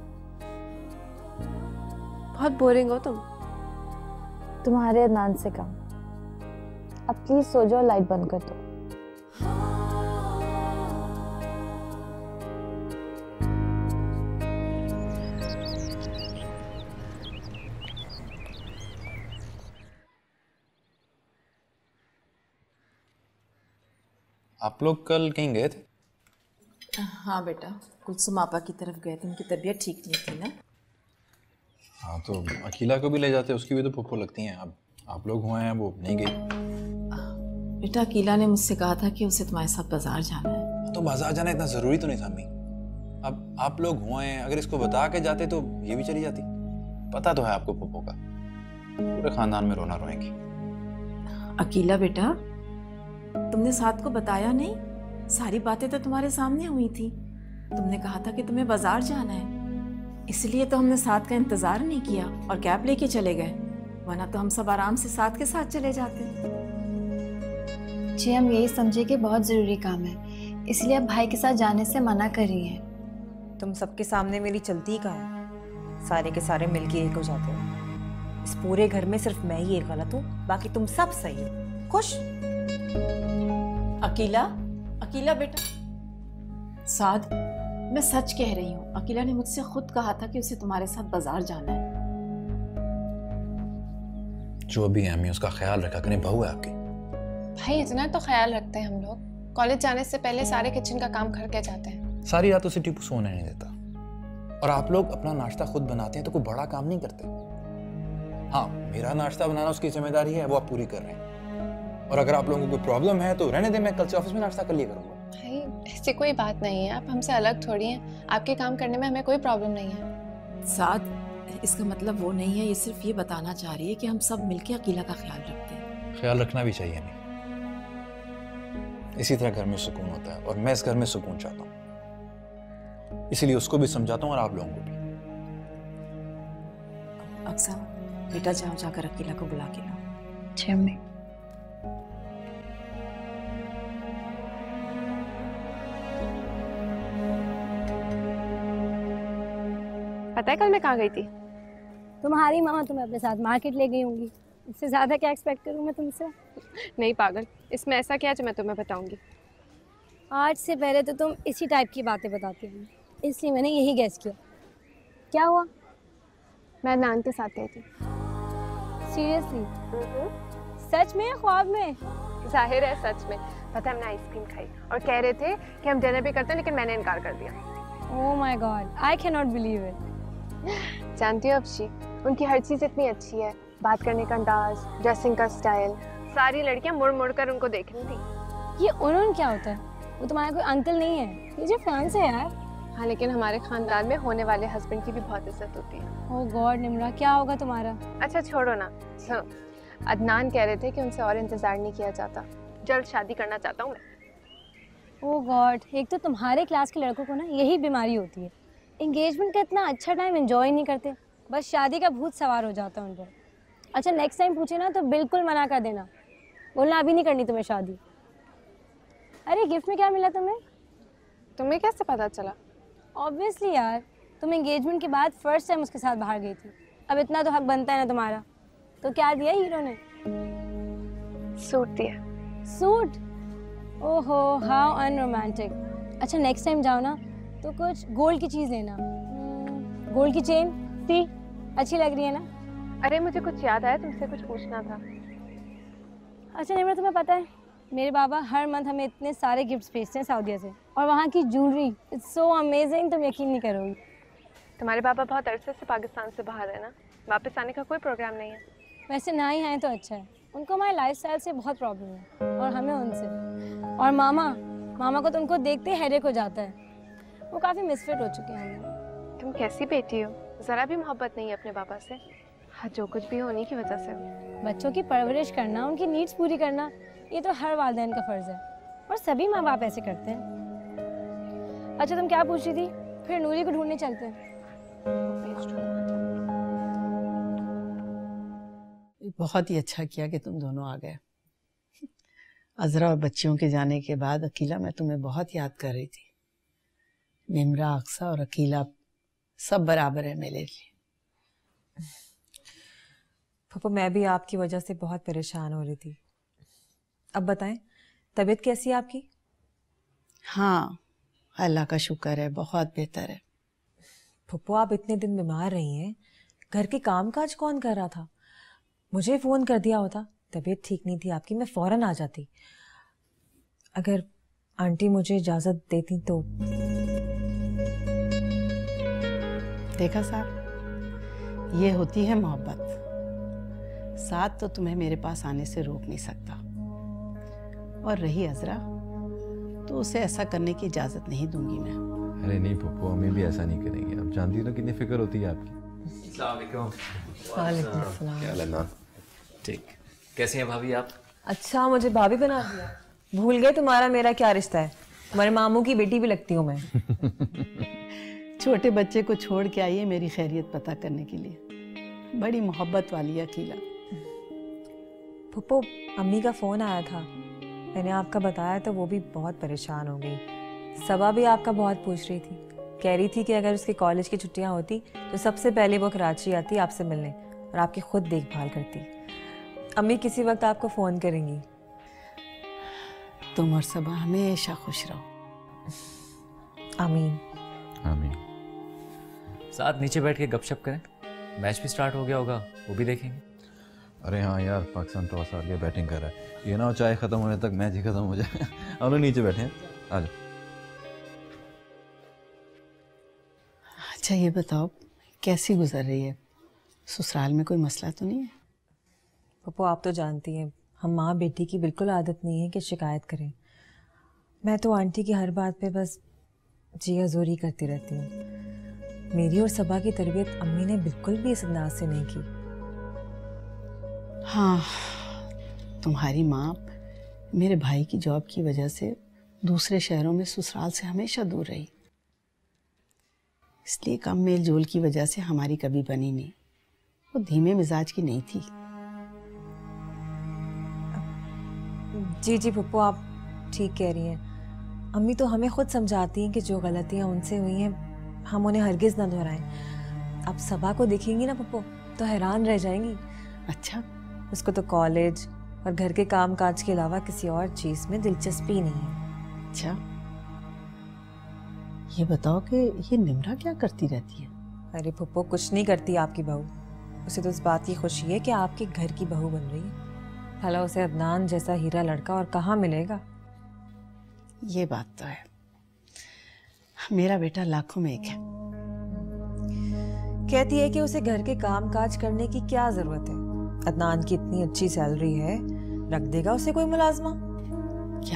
[SPEAKER 2] बहुत बोरिंग हो तुम।
[SPEAKER 1] तुम्हारे अदनान से कम। अब प्लीज सो जाओ, लाइट बंद कर दो।
[SPEAKER 5] आप लोग कल कहीं गए थे?
[SPEAKER 4] हाँ बेटा, कुलसुम आपा की तरफ गए थे, उनकी तबीयत ठीक नहीं थी ना।
[SPEAKER 5] हाँ तो अकीला को भी ले जाते, उसकी भी तो फुफ्फो लगती हैं। अब आप लोग हुए हैं, वो नहीं गई।
[SPEAKER 4] बेटा अकीला ने मुझसे कहा था कि उसे तुम्हारे साथ बाजार जाना है।
[SPEAKER 5] तो बाजार जाना इतना ज़रूरी तो नहीं था अम्मी। अब आप लोग हुए हैं, अगर इसको बता के जाते तो ये भी चली जाती। पता तो है आपको फुफ्फो का, पूरे खानदान में रोना रोएंगी।
[SPEAKER 4] अकीला बेटा, तुमने साथ को बताया नहीं? सारी बातें तो तुम्हारे सामने हुई थी। तुमने कहा था कि तुम्हें बाजार जाना है, इसलिए तो हमने साथ का इंतजार नहीं किया और कैब लेके चले गए, वरना तो हम सब आराम से साथ के साथ चले जाते।
[SPEAKER 1] जी हम यही समझे कि बहुत ज़रूरी काम है, इसलिए आप भाई के साथ जाने से मना कर रही हैं।
[SPEAKER 3] तुम सबके सामने मेरी चलती का है, सारे के सारे मिलके एक हो जाते हो। इस पूरे घर में सिर्फ मैं ही एक गलत हूँ, बाकी तुम सब सही हो। खुश?
[SPEAKER 4] अकीला, अकीला बेटा, साद मैं सच कह रही हूँ। अकीला ने मुझसे खुद कहा था कि उसे तुम्हारे साथ बाजार जाना है।
[SPEAKER 5] जो भी है अम्मी, उसका ख्याल रखा करें, बहू है आपकी।
[SPEAKER 2] भाई इतना तो ख्याल रखते हैं हम लोग। कॉलेज जाने से पहले सारे किचन का काम करके जाते हैं।
[SPEAKER 5] सारी रात उसे टीपू सोने नहीं देता, और आप लोग अपना नाश्ता खुद बनाते हैं तो कोई बड़ा काम नहीं करते। हाँ, मेरा नाश्ता बनाना उसकी जिम्मेदारी है, वो आप पूरी कर रहे हैं। और अगर आप लोगों को कोई प्रॉब्लम है तो रहने दें, मैं कल से ऑफिस में नाश्ता कर लिया करूंगा।
[SPEAKER 2] भाई ऐसी कोई बात नहीं है, आप हमसे अलग थोड़ी हैं। आपके काम करने में हमें कोई प्रॉब्लम नहीं है।
[SPEAKER 4] साद, इसका मतलब वो नहीं है, ये सिर्फ ये बताना चाह रही है कि हम सब मिलके अकीला का ख्याल रखते हैं।
[SPEAKER 5] ख्याल रखना भी चाहिए नहीं, इसी तरह घर में सुकून होता है, और मैं इस घर में सुकून चाहता हूँ, इसीलिए उसको भी समझाता हूँ और आप लोगों को भी।
[SPEAKER 4] अक्सा बेटा, जाओ जाकर अकीला को बुला के लाओ।
[SPEAKER 1] जी अम्मी।
[SPEAKER 2] पता है कल मैं कहाँ गई थी?
[SPEAKER 7] तुम्हारी मामा तुम्हें अपने साथ मार्केट ले गई होंगी, इससे ज़्यादा क्या एक्सपेक्ट करूँ मैं तुमसे?
[SPEAKER 2] नहीं पागल, इसमें ऐसा क्या है जो मैं तुम्हें बताऊंगी।
[SPEAKER 7] आज से पहले तो तुम इसी टाइप की बातें बताती हो, इसलिए मैंने यही गैस किया। क्या हुआ?
[SPEAKER 2] मैं अदनान के साथ गई थी।
[SPEAKER 7] सीरियसली? सच में या ख्वाब में?
[SPEAKER 2] जाहिर है सच में। पता है हमने आइसक्रीम खाई और कह रहे थे कि हम डिनर भी करते हैं, लेकिन मैंने इनकार कर दिया।
[SPEAKER 7] Oh my god, I can not believe it.
[SPEAKER 2] जानती हो अफशी, उनकी हर चीज़ इतनी अच्छी है, बात करने का अंदाज, ड्रेसिंग का स्टाइल, सारी लड़कियां मुड़ मुड़ कर उनको देख रही थी।
[SPEAKER 7] ये उन्होंने क्या होता है? वो तुम्हारा कोई अंकल नहीं है, ये जो फैंस है यार।
[SPEAKER 2] हाँ, लेकिन हमारे खानदान में होने वाले हस्बैंड की भी बहुत इज्जत होती है।
[SPEAKER 7] ओह गॉड निम्रा, क्या होगा तुम्हारा?
[SPEAKER 2] अच्छा छोड़ो ना, सुनो, अदनान कह रहे थे कि उनसे और इंतजार नहीं किया जाता, जल्द शादी करना चाहता हूँ मैं।
[SPEAKER 7] ओह गॉड, एक तो तुम्हारे क्लास के लड़कों को ना यही बीमारी होती है, एंगेजमेंट का इतना अच्छा टाइम एंजॉय नहीं करते, बस शादी का भूत सवार हो जाता है उन पर। अच्छा नेक्स्ट टाइम पूछे ना तो बिल्कुल मना कर देना, बोलना अभी नहीं करनी तुम्हें शादी। अरे गिफ्ट में क्या मिला तुम्हें?
[SPEAKER 2] तुम्हें कैसे पता चला?
[SPEAKER 7] ऑब्वियसली यार, तुम एंगेजमेंट के बाद फर्स्ट टाइम उसके साथ बाहर गई थी। अब इतना तो हक बनता है ना तुम्हारा। तो क्या दिया हीरो ने?
[SPEAKER 2] सूट दिया।
[SPEAKER 7] सूट? ओहो, हाउ अनरोमांटिक। अच्छा नेक्स्ट टाइम जाओ ना तो कुछ गोल्ड की चीज़ लेना। गोल्ड की चेन सी अच्छी लग रही है ना?
[SPEAKER 2] अरे मुझे कुछ याद आया, तुमसे कुछ पूछना था।
[SPEAKER 7] अच्छा निम्रा, तुम्हें पता है मेरे बाबा हर मंथ हमें इतने सारे गिफ्ट्स भेजते हैं सऊदीया से, और वहाँ की ज्वेलरी इट्स सो अमेजिंग, तुम यकीन नहीं करोगी।
[SPEAKER 2] तुम्हारे पापा बहुत अरसे से पाकिस्तान से बाहर है ना, वापस आने का कोई प्रोग्राम नहीं है?
[SPEAKER 7] वैसे ना ही आए तो अच्छा है, उनको हमारे लाइफस्टाइल से बहुत प्रॉब्लम है और हमें उनसे। और मामा मामा को तो उनको देखते ही हेडेक हो जाता है, वो काफ़ी मिसफिट हो चुके हैं हम।
[SPEAKER 2] तुम कैसी बेटी हो, ज़रा भी मोहब्बत नहीं है अपने पापा से? हाँ, जो कुछ भी हो उन्हीं की वजह से हो।
[SPEAKER 7] बच्चों की परवरिश करना, उनकी नीड्स पूरी करना, ये तो हर वालिदैन का फ़र्ज़ है, और सभी माँ बाप ऐसे करते हैं। अच्छा तुम क्या पूछ रही थी? फिर नूरी को ढूंढने चलते हैं।
[SPEAKER 9] बहुत ही अच्छा किया कि तुम दोनों आ गए। अजरा और बच्चियों के जाने के बाद अकीला मैं तुम्हें बहुत याद कर रही थी। निम्रा, अक्सा और अकीला सब बराबर है मेरे लिए।
[SPEAKER 3] पापा मैं भी आपकी वजह से बहुत परेशान हो रही थी। अब बताएं, तबीयत कैसी है आपकी?
[SPEAKER 9] हाँ, अल्लाह का शुक्र है, बहुत बेहतर है।
[SPEAKER 3] पप्पू आप इतने दिन बीमार रही हैं, घर के काम काज कौन कर रहा था? मुझे फ़ोन कर दिया होता, तबीयत ठीक नहीं थी आपकी, मैं फ़ौरन आ जाती। अगर आंटी मुझे इजाज़त देती तो।
[SPEAKER 9] देखा साहब, ये होती है मोहब्बत। साथ तो तुम्हें मेरे पास आने से रोक नहीं सकता, और रही अजरा तो उसे ऐसा करने की इजाज़त नहीं दूंगी मैं।
[SPEAKER 10] अरे नहीं पप्पू, हमें भी ऐसा नहीं करेंगे। आप जानती हो ना कितनी फिक्र होती है आपकी।
[SPEAKER 3] वालेकुम।
[SPEAKER 6] ठीक, कैसे हैं भाभी आप?
[SPEAKER 3] अच्छा मुझे भाभी बना दिया, भूल गए तुम्हारा मेरा क्या रिश्ता है? तुम्हारे मामू की बेटी भी लगती हूँ मैं।
[SPEAKER 9] छोटे बच्चे को छोड़ के आई है मेरी खैरियत पता करने के लिए। बड़ी मोहब्बत वाली अकीला।
[SPEAKER 3] पप्पू अम्मी का फ़ोन आया था, मैंने आपका बताया तो वो भी बहुत परेशान हो गई। सबा भी आपका बहुत पूछ रही थी, कह रही थी कि अगर उसके कॉलेज की छुट्टियां होती तो सबसे पहले वो कराची आती आपसे मिलने और आपकी खुद देखभाल करती। अम्मी किसी वक्त आपको फ़ोन करेंगी।
[SPEAKER 9] तुम और सबा हमेशा खुश रहो।
[SPEAKER 3] आमीन।
[SPEAKER 10] आमीन।
[SPEAKER 6] साथ नीचे बैठ के गपशप करें, मैच भी स्टार्ट हो गया होगा, वो भी देखेंगे।
[SPEAKER 10] अरे हाँ यार, पाकिस्तान टॉस हार के बैटिंग कर रहा है, ये ना हो चाय खत्म होने तक मैच ही खत्म हो जाए। हम लोग नीचे बैठे हैं, आ जाओ।
[SPEAKER 9] अच्छा ये बताओ, कैसी गुजर रही है? ससुराल में कोई मसला तो नहीं है?
[SPEAKER 3] पप्पू आप तो जानती हैं, हम माँ बेटी की बिल्कुल आदत नहीं है कि शिकायत करें। मैं तो आंटी की हर बात पे बस जी हजूरी करती रहती हूँ। मेरी और सबा की तरबियत अम्मी ने बिल्कुल भी इस अंदाज से नहीं की।
[SPEAKER 9] हाँ, तुम्हारी माँ मेरे भाई की जॉब की वजह से दूसरे शहरों में ससुराल से हमेशा दूर रही, इसलिए कम मेल जोल की वजह से हमारी कभी बनी नहीं। वो धीमे मिजाज की नहीं थी।
[SPEAKER 3] जी जी पप्पू आप ठीक कह रही हैं। अम्मी तो हमें खुद समझाती हैं कि जो गलतियाँ उनसे हुई हैं हम उन्हें हरगिज़ ना दोहराएं। अब सबा को देखेंगी ना पप्पू तो हैरान रह जाएंगी।
[SPEAKER 9] अच्छा,
[SPEAKER 3] उसको तो कॉलेज और घर के काम काज के अलावा किसी और चीज़ में दिलचस्पी नहीं है।
[SPEAKER 9] अच्छा, ये बताओ कि ये निम्रा क्या करती रहती है?
[SPEAKER 3] अरे पप्पू कुछ नहीं करती आपकी बहू, उसे तो इस बात की खुशी है कि आपके घर की बहू बन रही है। भला उसे अदनान जैसा हीरा लड़का और कहाँ मिलेगा?
[SPEAKER 9] ये बात तो है, मेरा बेटा लाखों में एक है।
[SPEAKER 3] कहती है कि उसे घर के काम काज करने की क्या जरूरत है, अदनान की इतनी अच्छी सैलरी है, रख देगा उसे कोई मुलाजमा।
[SPEAKER 9] क्या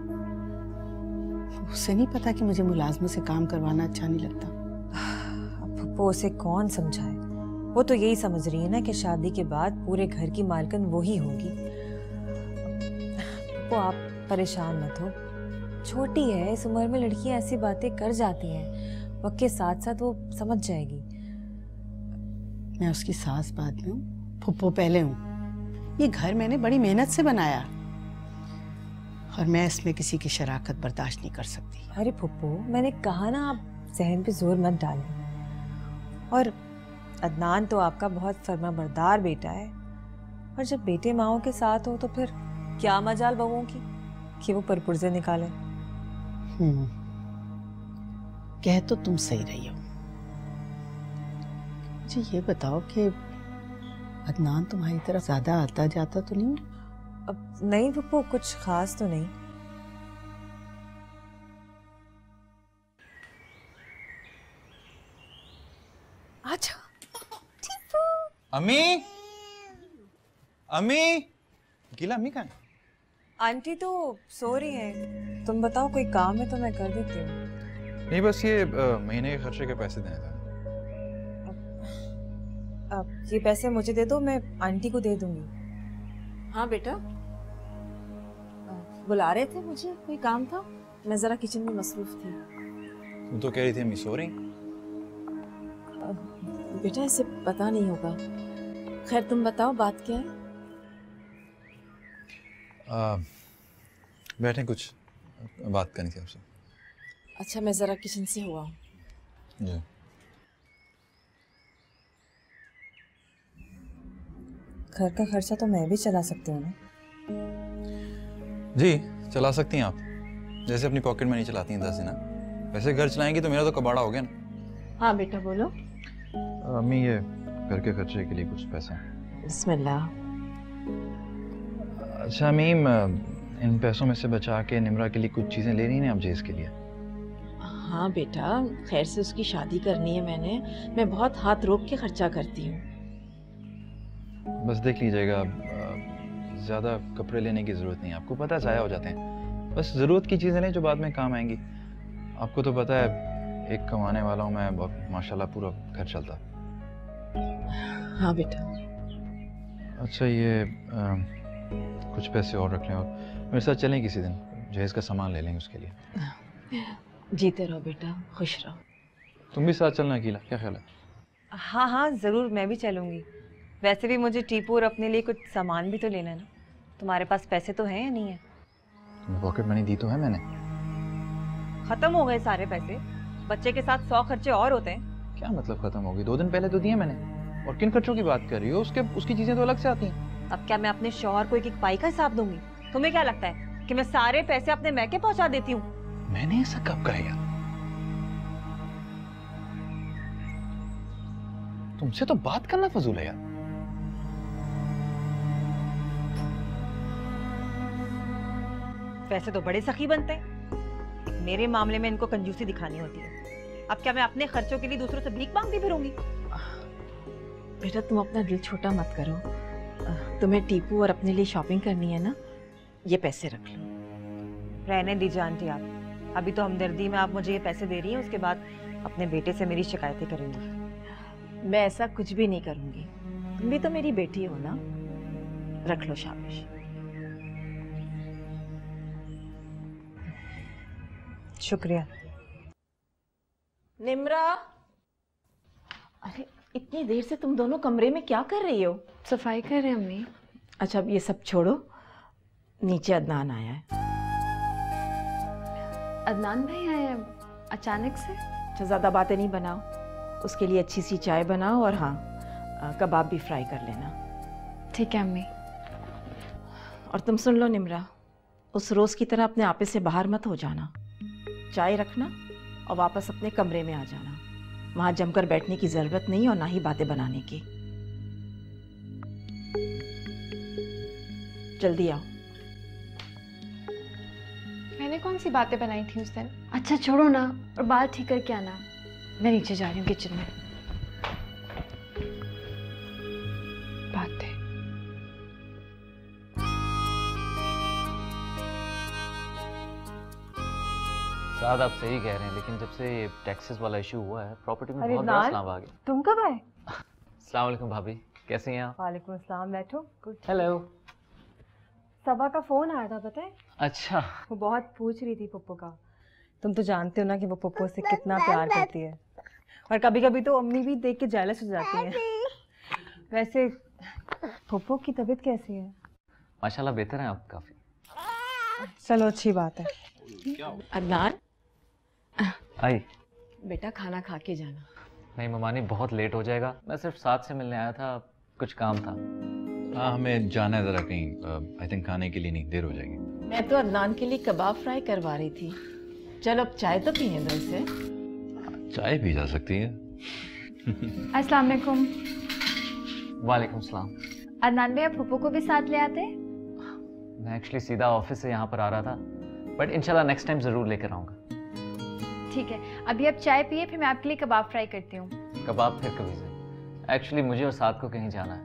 [SPEAKER 9] उसे नहीं पता कि मुझे मुलाजमों से काम करवाना अच्छा नहीं लगता?
[SPEAKER 3] पप्पू उसे कौन समझाए, वो तो यही समझ रही है ना कि शादी के बाद पूरे घर की मालकिन वो ही होगी। पप्पू आप परेशान मत हो, छोटी है, इस उम्र में लड़कियां ऐसी बातें कर जाती हैं, वक्त के साथ साथ वो समझ जाएगी।
[SPEAKER 9] मैं उसकी सास बाद में हूँ, फुप्पो पहले हूँ। ये घर मैंने बड़ी मेहनत से बनाया और मैं इसमें किसी की शराकत बर्दाश्त नहीं कर सकती।
[SPEAKER 3] अरे फुप्पो, मैंने कहा ना आप जहन पे जोर मत डालें। और अदनान तो आपका बहुत फर्माबरदार बेटा है, और जब बेटे माओ के साथ हो तो फिर क्या मजाल बहुओं की कि वो परपुर्जे निकाले।
[SPEAKER 9] हम्म, कह तो तुम सही रही हो। मुझे ये बताओ कि अदनान तुम्हारी तरफ ज्यादा आता जाता तो नहीं?
[SPEAKER 3] अब नहीं फुप्पो, कुछ खास तो नहीं।
[SPEAKER 2] अच्छा
[SPEAKER 5] अम्मी, अम्मी, गीला अम्मी कहाँ है?
[SPEAKER 3] आंटी तो सो रही है। तुम बताओ कोई काम है तो मैं कर देती हूँ।
[SPEAKER 5] नहीं, बस ये आ, महीने के खर्चे के पैसे देने थे।
[SPEAKER 3] अब ये पैसे मुझे दे दो, मैं आंटी को दे दूंगी।
[SPEAKER 4] हाँ बेटा, बुला रहे थे मुझे, कोई काम था? मैं जरा किचन में मसरूफ थी।
[SPEAKER 5] तुम तो कह रही थी अम्मी सो रही।
[SPEAKER 4] बेटा इसे पता नहीं होगा। खैर तुम बताओ बात क्या है?
[SPEAKER 5] आ, बैठे, कुछ बात करनी थी आपसे।
[SPEAKER 4] अच्छा, मैं जरा किचन से हुआ हूँ।
[SPEAKER 5] जी।
[SPEAKER 3] घर का खर्चा तो मैं भी चला सकती हूँ ना?
[SPEAKER 5] जी चला सकती हैं आप, जैसे अपनी पॉकेट में नहीं चलाती हैं दस दिन। वैसे घर चलाएंगी तो मेरा तो कबाड़ा हो गया ना।
[SPEAKER 4] हाँ बेटा बोलो।
[SPEAKER 5] अम्मी ये घर के खर्चे के लिए कुछ पैसा।
[SPEAKER 4] बिस्मिल्लाह।
[SPEAKER 5] अच्छा अम्मी, इन पैसों में से बचा के निम्रा के लिए कुछ चीज़ें ले रही हैं आप जेस के लिए?
[SPEAKER 4] हाँ बेटा, खैर से उसकी शादी करनी है मैंने, मैं बहुत हाथ रोक के खर्चा करती हूँ।
[SPEAKER 5] बस देख लीजिएगा, ज़्यादा कपड़े लेने की ज़रूरत नहीं है, आपको पता है ज़ाया हो जाते हैं। बस ज़रूरत की चीज़ें लें जो बाद में काम आएंगी। आपको तो पता है एक कमाने वाला हूँ मैं, और माशाल्लाह पूरा घर चलता।
[SPEAKER 4] हाँ बेटा।
[SPEAKER 5] अच्छा ये आ, कुछ पैसे और रख लें और मेरे साथ चलें किसी दिन, जहेज़ का सामान ले लेंगे उसके लिए।
[SPEAKER 4] जीते रहो बेटा, खुश रहो।
[SPEAKER 5] तुम भी साथ चलना अकेला, क्या ख्याल है?
[SPEAKER 3] हाँ हाँ ज़रूर, मैं भी चलूँगी। वैसे भी मुझे टीपू और अपने लिए कुछ सामान भी तो लेना है ना। तुम्हारे पास पैसे तो हैं या नहीं है?
[SPEAKER 5] तुम्हें पॉकेट मनी दी तो है मैंने।
[SPEAKER 3] खत्म हो गए सारे पैसे। बच्चे के साथ सौ खर्चे और होते हैं।
[SPEAKER 5] क्या मतलब खत्म हो गई? दो दिन पहले तो दिए मैंने। और किन खर्चों की बात कर रही हो? उसके उसकी चीजें तो अलग से आती हैं।
[SPEAKER 3] अब क्या मैं अपने शौहर को एक एक पाई का हिसाब दूंगी? तुम्हें क्या लगता है कि मैं सारे पैसे अपने मैके पहुंचा देती हूँ?
[SPEAKER 5] मैंने ऐसा कब कहा यार? तुमसे तो बात करना फजूल है यार।
[SPEAKER 3] वैसे तो बड़े सखी बनते हैं, मेरे मामले में इनको कंजूसी दिखानी होती है। अब क्या मैं अपने खर्चों के लिए दूसरों से भीख मांगती फिरूंगी?
[SPEAKER 4] बेटा तुम अपना दिल छोटा मत करो। तुम्हें टीपू और अपने लिए शॉपिंग करनी है ना, ये पैसे रख लो।
[SPEAKER 3] रहने दीजिए आंटी आप। अभी तो हमदर्दी में आप मुझे ये पैसे दे रही हैं, उसके बाद अपने बेटे से मेरी शिकायतें करेंगी।
[SPEAKER 4] मैं ऐसा कुछ भी नहीं करूंगी, तुम भी तो मेरी बेटी हो ना। रख लो, शाबाश।
[SPEAKER 3] शुक्रिया।
[SPEAKER 4] निम्रा, अरे इतनी देर से तुम दोनों कमरे में क्या कर रही हो?
[SPEAKER 1] सफाई कर रहे हैं अम्मी।
[SPEAKER 4] अच्छा अब ये सब छोड़ो, नीचे अदनान आया है।
[SPEAKER 1] अदनान भाई आए हैं अचानक से?
[SPEAKER 4] अच्छा ज़्यादा बातें नहीं बनाओ, उसके लिए अच्छी सी चाय बनाओ और हाँ कबाब भी फ्राई कर लेना।
[SPEAKER 1] ठीक है अम्मी।
[SPEAKER 4] और तुम सुन लो निम्रा, उस रोज़ की तरह अपने आपे से बाहर मत हो जाना। चाय रखना और वापस अपने कमरे में आ जाना। वहां जमकर बैठने की जरूरत नहीं और ना ही बातें बनाने की। जल्दी आओ।
[SPEAKER 1] मैंने कौन सी बातें बनाई थी उस दिन? अच्छा छोड़ो ना, और बाल ठीक करके आना। मैं नीचे जा रही हूँ किचन में। बातें।
[SPEAKER 6] साद आप सही कह रहे हैं, लेकिन जब से ये टैक्सेस वाला इशू हुआ है प्रॉपर्टी में बहुत बड़ा सलाम आ गया।
[SPEAKER 3] तुम कब आए?
[SPEAKER 6] अस्सलाम वालेकुम भाभी, कैसे हैं आप?
[SPEAKER 3] वालेकुम अस्सलाम, बैठो।
[SPEAKER 6] हेलो।
[SPEAKER 3] सबा का फोन आया था पता है?
[SPEAKER 6] अच्छा।
[SPEAKER 3] वो बहुत पूछ रही थी पप्पू का। तुम तो जानते हो ना कि वो पप्पू से कितना प्यार करती है, और कभी कभी तो अम्मी भी देख के जेलस हो जाती हैं। वैसे पप्पू की तबीयत कैसी है?
[SPEAKER 6] माशाल्लाह बेहतर है आप काफी।
[SPEAKER 3] चलो अच्छी बात है।
[SPEAKER 4] अदनान
[SPEAKER 6] आई
[SPEAKER 4] बेटा खाना खा के जाना।
[SPEAKER 6] नहीं ममानी, बहुत लेट हो जाएगा। मैं सिर्फ साथ से मिलने आया था, कुछ काम था।
[SPEAKER 10] हाँ हमें जाना है ज़रा कहीं। आई थिंक खाने के लिए नहीं, देर हो जाएगी।
[SPEAKER 4] मैं तो अदनान के लिए कबाब फ्राई करवा रही थी। चलो अब चाय तो पिए दो इसे।
[SPEAKER 10] चाय पी जा सकती है।
[SPEAKER 1] अस्सलाम वालेकुम।
[SPEAKER 6] वालेकुम सलाम।
[SPEAKER 1] अदनान भैया फूफो को भी साथ ले आते।
[SPEAKER 6] मैं एक्चुअली सीधा ऑफिस से यहाँ पर आ रहा था, बट इंशाल्लाह नेक्स्ट टाइम ज़रूर लेकर आऊँगा।
[SPEAKER 1] ठीक है, अभी आप चाय पिए, फिर मैं आपके लिए कबाब फ्राई करती हूँ।
[SPEAKER 6] कबाब फिर कभी से। एक्चुअली मुझे और साथ को कहीं जाना है।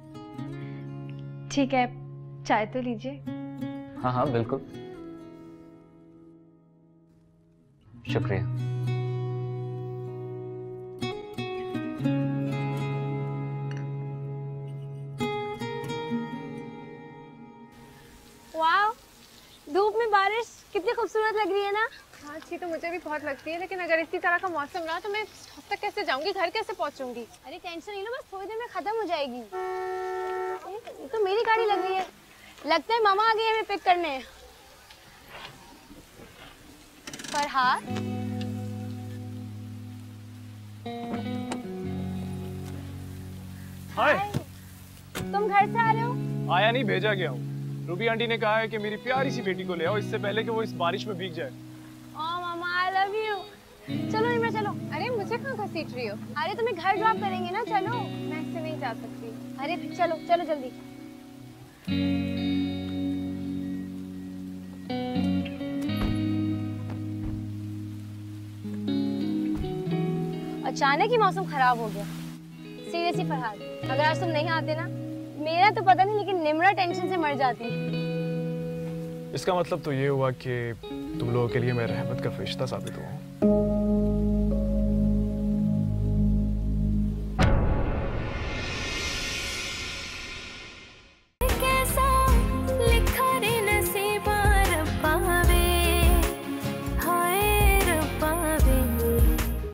[SPEAKER 1] ठीक है, चाय तो लीजिए।
[SPEAKER 6] हाँ हाँ बिल्कुल, शुक्रिया।
[SPEAKER 7] वाह, धूप में बारिश कितनी खूबसूरत लग रही है ना।
[SPEAKER 2] हाँ अच्छी तो मुझे भी बहुत लगती है, लेकिन अगर इसी तरह का मौसम रहा तो मैं अब तक कैसे जाऊंगी, घर कैसे पहुंचूंगी?
[SPEAKER 7] अरे टेंशन नहीं लो, बस थोड़ी देर में खत्म हो जाएगी। ये तो मेरी गाड़ी लग रही है, लगता है मामा आ गए हमें पिक करने। फरहाद,
[SPEAKER 11] हाय।
[SPEAKER 7] तुम घर से आ रहे हो?
[SPEAKER 11] आया नहीं, भेजा गया हूँ। रूबी आंटी ने कहा है कि मेरी प्यारी सी बेटी को ले आओ, इससे पहले कि वो इस बारिश में भीग जाए।
[SPEAKER 7] Oh mama, I love you. चलो निम्रा चलो।
[SPEAKER 2] अरे मुझे कहाँ घसीट रही हो?
[SPEAKER 7] अरे तुम्हें घर ड्रॉप करेंगे ना, चलो।
[SPEAKER 2] मैं इससे नहीं जा सकती।
[SPEAKER 7] अरे चलो चलो जल्दी। अचानक ही मौसम खराब हो गया। सीरियसली फरहाद, अगर आज तुम नहीं आते ना, मेरा तो पता नहीं लेकिन निम्रा टेंशन से मर जाती।
[SPEAKER 11] इसका मतलब तो ये हुआ कि तुम लोगों के लिए मैं रहमत का फरिश्ता साबित हुआ हूँ।